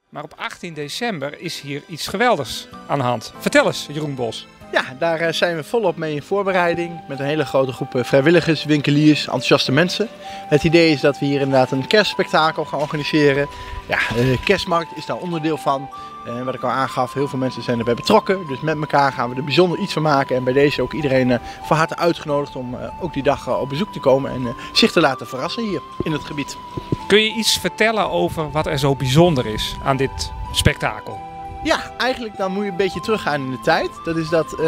Maar op 18 december is hier iets geweldigs aan de hand. Vertel eens, Jeroen Bos. Ja, daar zijn we volop mee in voorbereiding. Met een hele grote groep vrijwilligers, winkeliers, enthousiaste mensen. Het idee is dat we hier inderdaad een kerstspektakel gaan organiseren. Ja, de kerstmarkt is daar onderdeel van. Wat ik al aangaf, heel veel mensen zijn erbij betrokken. Dus met elkaar gaan we er bijzonder iets van maken. En bij deze ook iedereen van harte uitgenodigd om ook die dag op bezoek te komen. En zich te laten verrassen hier in het gebied. Kun je iets vertellen over wat er zo bijzonder is aan dit spektakel? Ja, eigenlijk dan moet je een beetje teruggaan in de tijd. Dat is dat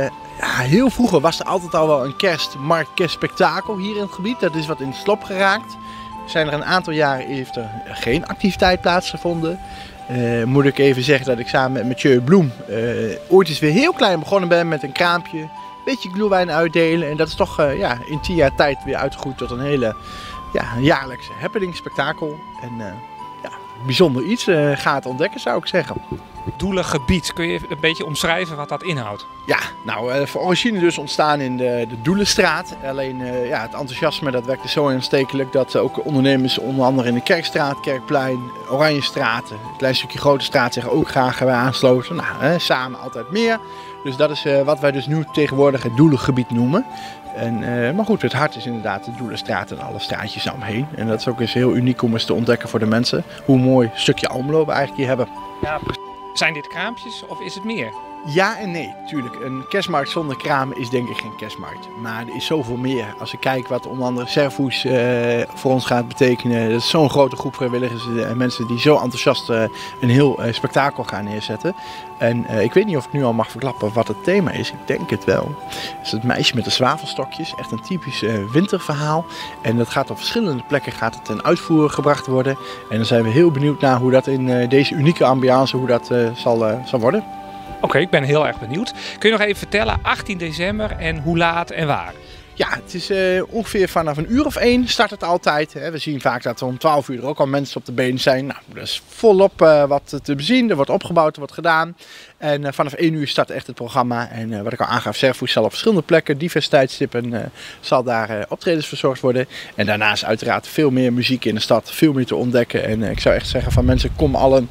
heel vroeger was er altijd al wel een kerstmarkt, kerstspektakel hier in het gebied. Dat is wat in het slop geraakt. Zijn er een aantal jaren heeft er geen activiteit plaatsgevonden. Moet ik even zeggen dat ik samen met Mathieu Bloem ooit eens weer heel klein begonnen ben met een kraampje. Een beetje glühwein uitdelen. En dat is toch in 10 jaar tijd weer uitgegroeid tot een hele jaarlijkse happening, spektakel. En bijzonder iets. Ga het ontdekken, zou ik zeggen. Doelengebied, kun je een beetje omschrijven wat dat inhoudt? Ja, nou, voor origine dus ontstaan in de Doelenstraat. Alleen het enthousiasme dat werkte zo aanstekelijk dat ook ondernemers onder andere in de Kerkstraat, Kerkplein, Oranjestraat, een klein stukje Grote Straat zich ook graag aansloten. Nou, samen altijd meer. Dus dat is wat wij dus nu tegenwoordig het Doelengebied noemen. Maar goed, het hart is inderdaad de Doelenstraat en alle straatjes omheen. En dat is ook eens heel uniek om eens te ontdekken voor de mensen. Hoe mooi stukje Almelo we eigenlijk hier hebben. Ja, zijn dit kraampjes of is het meer? Ja en nee, tuurlijk. Een kerstmarkt zonder kramen is denk ik geen kerstmarkt. Maar er is zoveel meer. Als ik kijk wat onder andere Servoes voor ons gaat betekenen. Dat is zo'n grote groep vrijwilligers en mensen die zo enthousiast een heel spektakel gaan neerzetten. En ik weet niet of ik nu al mag verklappen wat het thema is. Ik denk het wel. Het is het meisje met de zwavelstokjes. Echt een typisch winterverhaal. En dat gaat op verschillende plekken ten uitvoer gebracht worden. En dan zijn we heel benieuwd naar hoe dat in deze unieke ambiance hoe dat zal worden. Oké, ik ben heel erg benieuwd. Kun je nog even vertellen, 18 december en hoe laat en waar? Ja, het is ongeveer vanaf 1:00 start het altijd. We zien vaak dat er om 12 uur er ook al mensen op de been zijn. Nou, dat is volop wat te bezien. Er wordt opgebouwd, er wordt gedaan. En vanaf 1:00 start echt het programma. En wat ik al aangaf, Servoes zal op verschillende plekken, diverse tijdstippen, zal daar optredens verzorgd worden. En daarnaast uiteraard veel meer muziek in de stad, veel meer te ontdekken. En ik zou echt zeggen van mensen, kom allen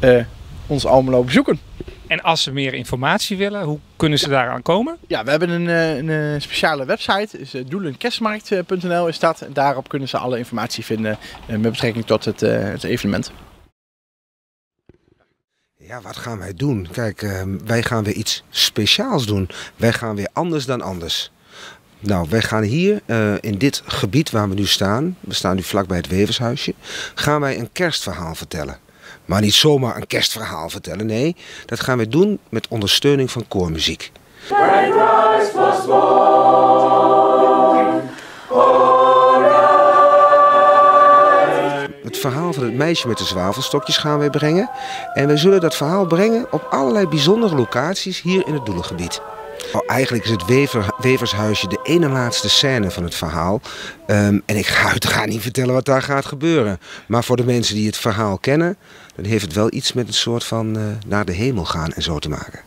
ons Almelo bezoeken. En als ze meer informatie willen, hoe kunnen ze daaraan komen? Ja, we hebben een speciale website, is doelenkerstmarkt.nl is dat. En daarop kunnen ze alle informatie vinden met betrekking tot het evenement. Ja, wat gaan wij doen? Kijk, wij gaan weer iets speciaals doen. Wij gaan weer anders dan anders. Nou, wij gaan hier in dit gebied waar we staan nu vlakbij het Wevershuisje, gaan wij een kerstverhaal vertellen. Maar niet zomaar een kerstverhaal vertellen, nee. Dat gaan we doen met ondersteuning van koormuziek. When Christ was born, Het verhaal van het meisje met de zwavelstokjes gaan wij brengen. En wij zullen dat verhaal brengen op allerlei bijzondere locaties hier in het Doelengebied. Nou, eigenlijk is het Wevershuisje de ene laatste scène van het verhaal. En ik ga uiteraard niet vertellen wat daar gaat gebeuren. Maar voor de mensen die het verhaal kennen, dan heeft het wel iets met een soort van naar de hemel gaan en zo te maken.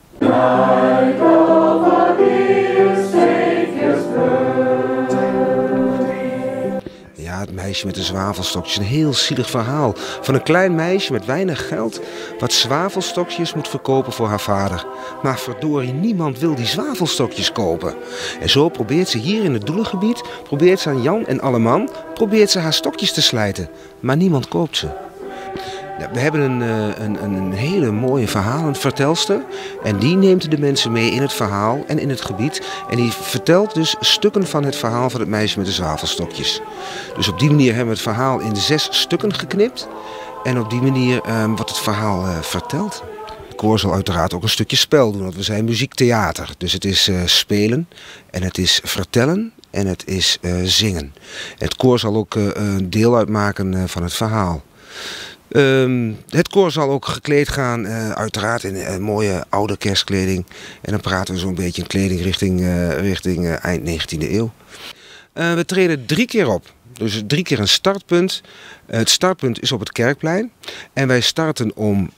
Ja, het meisje met de zwavelstokjes. Een heel zielig verhaal. Van een klein meisje met weinig geld wat zwavelstokjes moet verkopen voor haar vader. Maar verdorie, niemand wil die zwavelstokjes kopen. En zo probeert ze hier in het Doelengebied, probeert ze aan Jan en Alleman, probeert ze haar stokjes te slijten. Maar niemand koopt ze. Ja, we hebben een hele mooie verhalenvertelster en die neemt de mensen mee in het verhaal en in het gebied. En die vertelt dus stukken van het verhaal van het meisje met de zwavelstokjes. Dus op die manier hebben we het verhaal in 6 stukken geknipt en op die manier wordt het verhaal verteld. Het koor zal uiteraard ook een stukje spel doen, want we zijn muziektheater. Dus het is spelen en het is vertellen en het is zingen. Het koor zal ook een deel uitmaken van het verhaal. Het koor zal ook gekleed gaan, uiteraard in mooie oude kerstkleding. En dan praten we zo'n beetje in kleding richting eind 19e eeuw. We treden 3 keer op. Dus 3 keer een startpunt. Het startpunt is op het Kerkplein. En wij starten om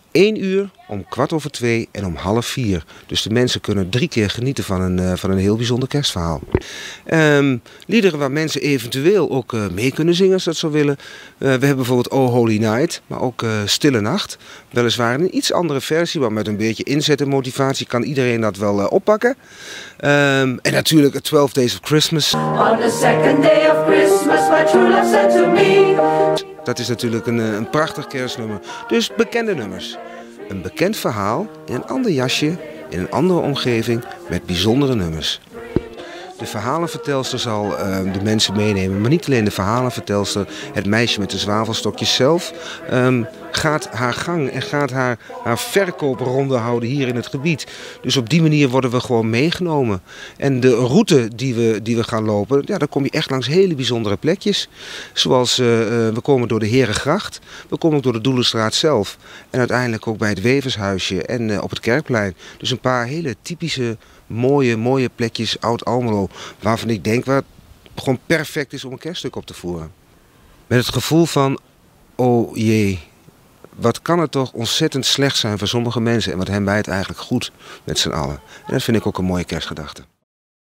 1 uur, om 2:15 en om 3:30. Dus de mensen kunnen 3 keer genieten van een heel bijzonder kerstverhaal. Liederen waar mensen eventueel ook mee kunnen zingen als dat zo willen. We hebben bijvoorbeeld Oh Holy Night, maar ook Stille Nacht. Weliswaar een iets andere versie, maar met een beetje inzet en motivatie kan iedereen dat wel oppakken. En natuurlijk 12 Days of Christmas. On the second day of Christmas, my true love said to me. Dat is natuurlijk een prachtig kerstnummer. Dus bekende nummers. Een bekend verhaal in een ander jasje, in een andere omgeving, met bijzondere nummers. De verhalenvertelster zal de mensen meenemen, maar niet alleen de verhalenvertelster. Het meisje met de zwavelstokjes zelf gaat haar gang en gaat haar verkoopronde houden hier in het gebied. Dus op die manier worden we gewoon meegenomen. En de route die we gaan lopen, ja, dan kom je echt langs hele bijzondere plekjes. Zoals we komen door de Herengracht, we komen ook door de Doelenstraat zelf. En uiteindelijk ook bij het Wevershuisje en op het Kerkplein. Dus een paar hele typische mooie plekjes Oud-Almelo, waarvan ik denk wat gewoon perfect is om een kerststuk op te voeren. Met het gevoel van, oh jee, wat kan het toch ontzettend slecht zijn voor sommige mensen en wat hebben wij het eigenlijk goed met z'n allen. En dat vind ik ook een mooie kerstgedachte.